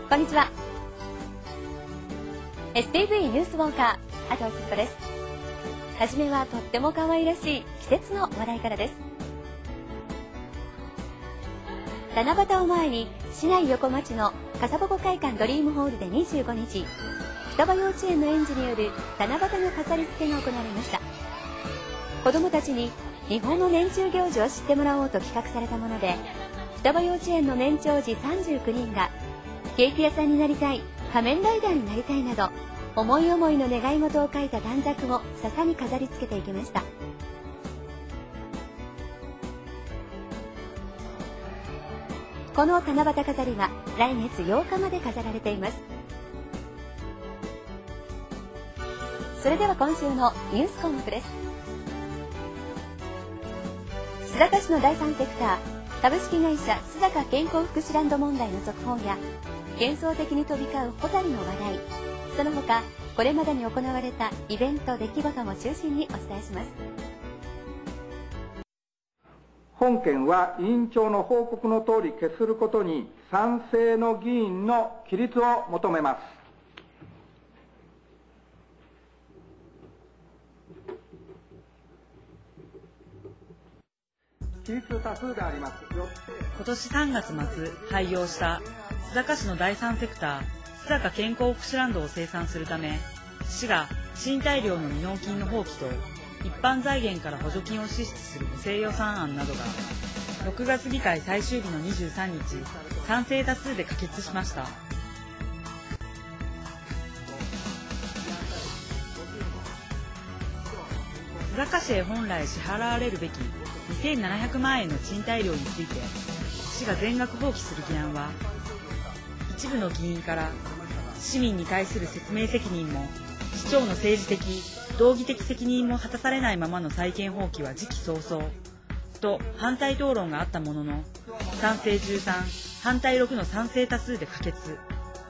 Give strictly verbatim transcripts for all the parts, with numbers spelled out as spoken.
こんにちは。 エスティーブイ ニュースウォーカー、安藤久子です。はじめはとっても可愛らしい季節の話題からです。七夕を前に市内横町の笠鉾会館ドリームホールでにじゅうごにち、双葉幼稚園の園児による七夕の飾り付けが行われました。子どもたちに日本の年中行事を知ってもらおうと企画されたもので、双葉幼稚園の年長児さんじゅうきゅうにんがケーキ屋さんになりたい、仮面ライダーになりたいなど、思い思いの願い事を書いた短冊を笹に飾り付けていきました。この七夕飾りは来月ようかまで飾られています。それでは今週のニュース項目です。須坂市の第三セクター株式会社須坂健康福祉ランド問題の続報や、幻想的に飛び交うホタルの話題、その他これまでに行われたイベント出来事も中心にお伝えします。 本件は委員長の報告のとおり決することに賛成の議員の起立を求めます。起立多数であります。 今年さんがつ末廃業した須坂市の第三セクター須坂健康福祉ランドを清算するため、市が賃貸料の未納金の放棄と一般財源から補助金を支出する補正予算案などがろくがつ議会最終日のにじゅうさんにち、賛成多数で可決しました。須坂市へ本来支払われるべきにせんななひゃくまんえんの賃貸料について市が全額放棄する議案は、一部の議員から市民に対する説明責任も市長の政治的道義的責任も果たされないままの債権放棄は時期尚早と反対討論があったものの、賛成じゅうさん反対ろくの賛成多数で可決。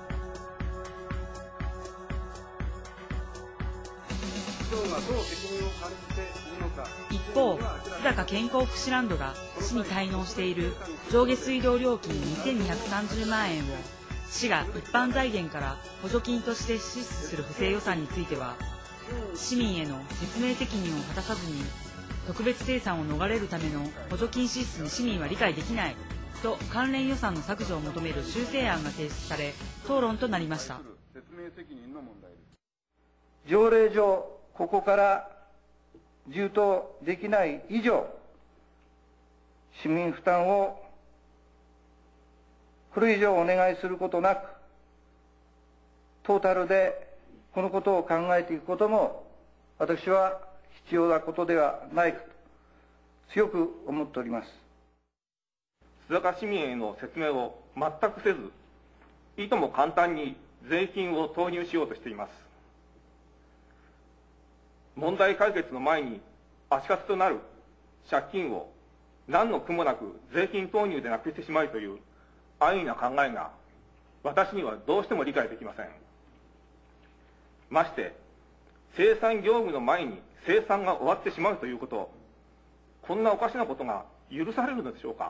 一方、須坂健康福祉ランドが市に滞納している上下水道料金にせんにひゃくさんじゅうまんえんを市が一般財源から補助金として支出する補正予算については、市民への説明責任を果たさずに特別清算を逃れるための補助金支出に市民は理解できないと関連予算の削除を求める修正案が提出され、討論となりました。 条例上ここから充当できない以上、市民負担をこれ以上お願いすることなく、トータルでこのことを考えていくことも私は必要なことではないかと強く思っております。 須坂市民への説明を全くせず、いとも簡単に税金を投入しようとしています。問題解決の前に足かせとなる借金を何の苦もなく税金投入でなくしてしまいという安易な考えが私にはどうしても理解できません。まして清算業務の前に清算が終わってしまうということ、こんなおかしなことが許されるのでしょうか。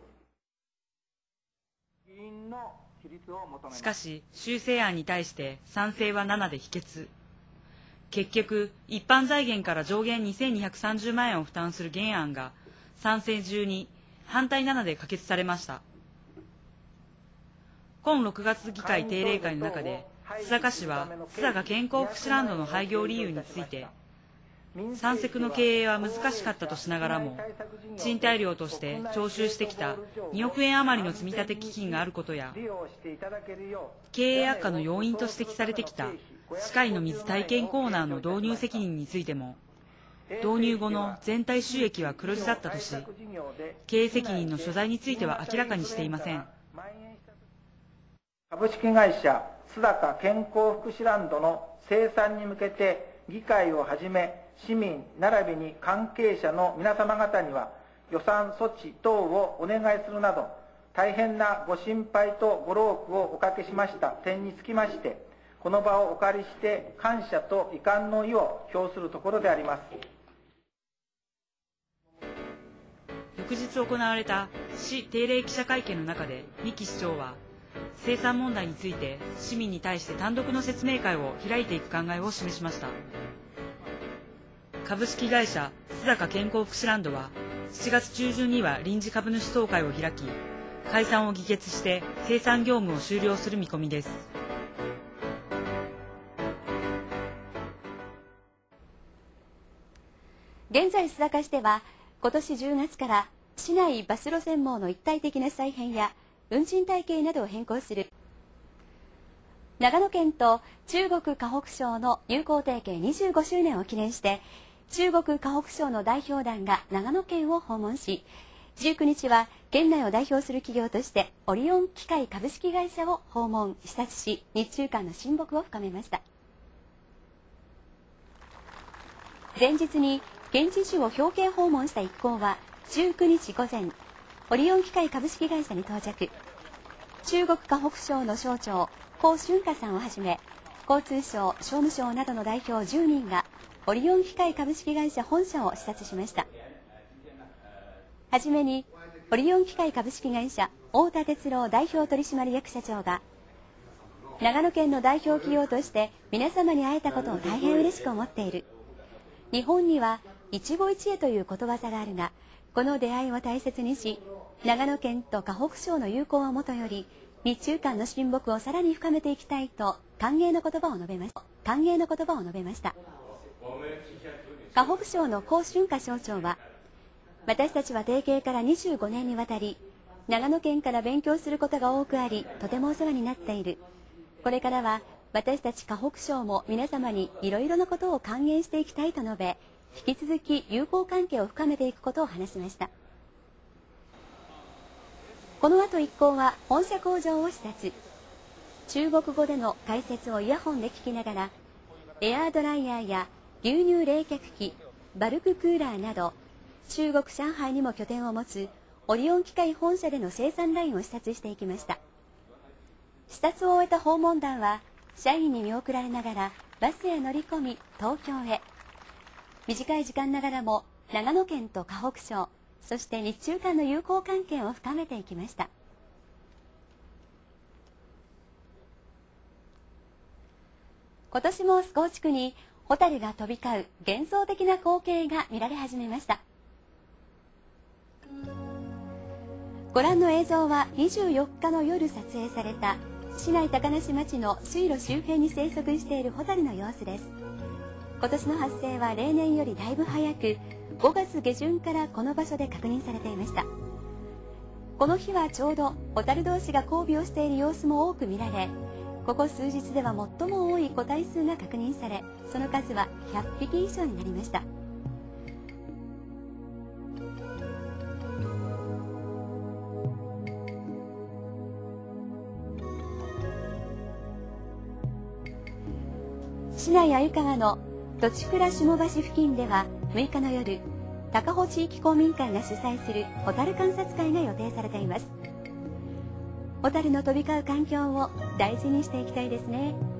しかし修正案に対して賛成はななで否決。結局一般財源から上限にせんにひゃくさんじゅうまんえんを負担する原案が賛成じゅうに反対ななで可決されました。今ろくがつ議会定例会の中で須坂市は須坂健康福祉ランドの廃業理由について、三セクの経営は難しかったとしながらも賃貸料として徴収してきたにおくえん余りの積立基金があることや、経営悪化の要因と指摘されてきた歯科医の水体験コーナーの導入責任についても、導入後の全体収益は黒字だったとし、経営責任の所在については明らかにしていません。 株式会社須坂健康福祉ランドの清算に向けて議会をはじめ市民並びに関係者の皆様方には予算措置等をお願いするなど大変なご心配とご労苦をおかけしました点につきまして、この場をお借りして感謝と遺憾の意を表するところであります。 翌日行われた市定例記者会見の中で三木市長は、 生産問題について市民に対して単独の説明会を開いていく考えを示しました。株式会社須坂健康福祉ランドはしちがつ中旬には臨時株主総会を開き、解散を議決して生産業務を終了する見込みです。 現在須坂市では今年じゅうがつから市内バス路線網の一体的な再編や運賃体系などを変更する長野県と中国河北省の友好提携にじゅうごしゅうねんを記念して、中国河北省の代表団が長野県を訪問し、じゅうくにちは県内を代表する企業としてオリオン機械株式会社を訪問視察し、日中間の親睦を深めました。前日に現地種を表敬訪問した一行はじゅうくにちごぜん、オリオン機械株式会社に到着。中国河北省の省長高春華さんをはじめ、交通省、商務省などの代表じゅうにんがオリオン機械株式会社本社を視察しました。はじめにオリオン機械株式会社太田哲郎代表取締役社長が、長野県の代表企業として皆様に会えたことを大変嬉しく思っている。日本には一期一会ということわざがあるが、この出会いを大切にし、長野県と河北省の友好をもとより日中間の親睦をさらに深めていきたいと歓迎の言葉を述べました。歓迎の言葉を述べました。河北省の高春華省長は、私たちは提携からにじゅうごねんにわたり長野県から勉強することが多くあり、とてもお世話になっている。これからは私たち河北省も皆様にいろいろなことを還元していきたいと述べ、引き続き友好関係を深めていくことを話しました。この後一行は本社工場を視察。中国語での解説をイヤホンで聞きながら、エアードライヤーや牛乳冷却機、バルククーラーなど中国上海にも拠点を持つオリオン機械本社での生産ラインを視察していきました。視察を終えた訪問団は社員に見送られながらバスへ乗り込み東京へ。短い時間ながらも長野県と河北省、そして日中間の友好関係を深めていきました。今年も須郷地区にホタルが飛び交う幻想的な光景が見られ始めました。ご覧の映像はにじゅうよっかの夜撮影された市内高梨町の水路周辺に生息しているホタルの様子です。今年の発生は例年よりだいぶ早く、ごがつげじゅんからこの場所で確認されていました。この日はちょうどホタル同士が交尾をしている様子も多く見られ、ここ数日では最も多い個体数が確認され、その数はひゃっぴき以上になりました。市内鮎川の土地倉下橋付近ではむいかの夜、高保地域公民館が主催するホタル観察会が予定されています。ホタルの飛び交う環境を大事にしていきたいですね。